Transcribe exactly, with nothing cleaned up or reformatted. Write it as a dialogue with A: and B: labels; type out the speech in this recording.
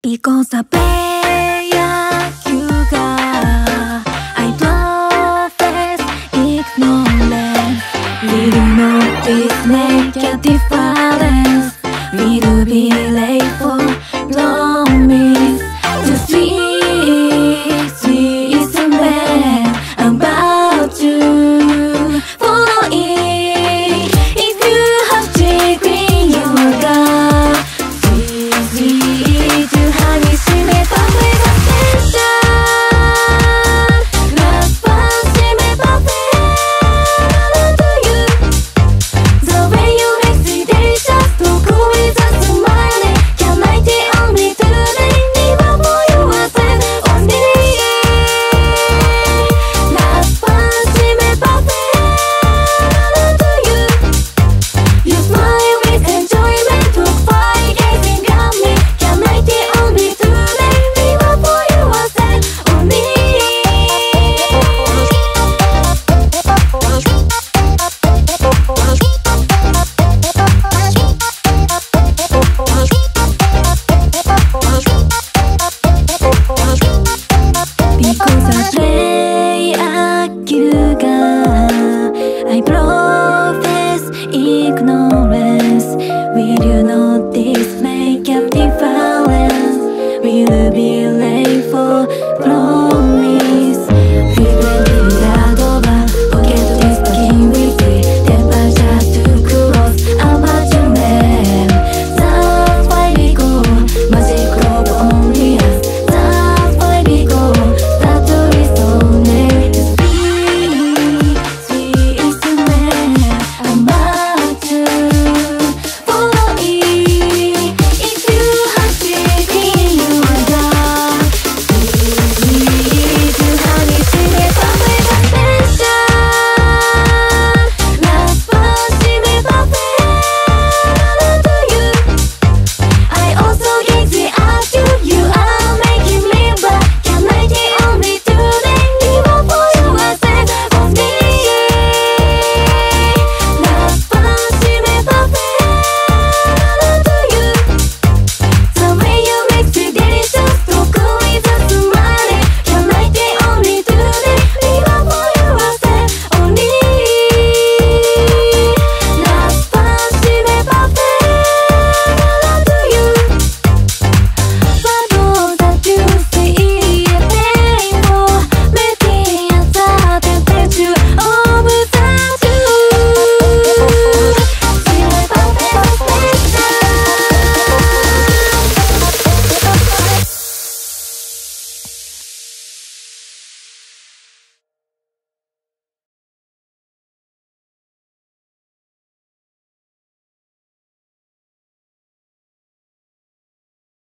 A: Because I play yoga, I profess ignorance. Will you notice, make a difference? Will be late for promise to sweet, sweet somewhere about to follow it. If you have taken yoga, sweet, sweet to honey, sweet perfect attention. Last one, sweet perfect to you. The way you make sweet delicious, talk with a smile. Can I take only today? Never for yourself only. Last one, sweet perfect to you. You smile with enjoyment, talk fine, gazing at me. Can I take only today? Never for yourself only. Because I play yoga, I profess ignorance. Will you notice, make a difference? Will be